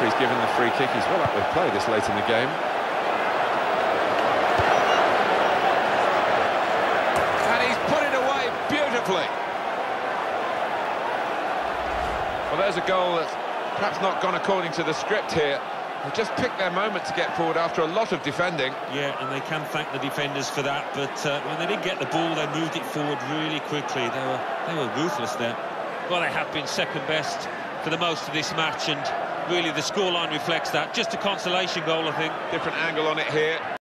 referee's given the free kick. He's well up with play this late in the game. And he's put it away beautifully. Well, there's a goal that's perhaps not gone according to the script here. They just picked their moment to get forward after a lot of defending. Yeah, and they can thank the defenders for that, but when they didn't get the ball, they moved it forward really quickly. They were ruthless there. Well, they have been second best for the most of this match, and really the scoreline reflects that. Just a consolation goal, I think. Different angle on it here.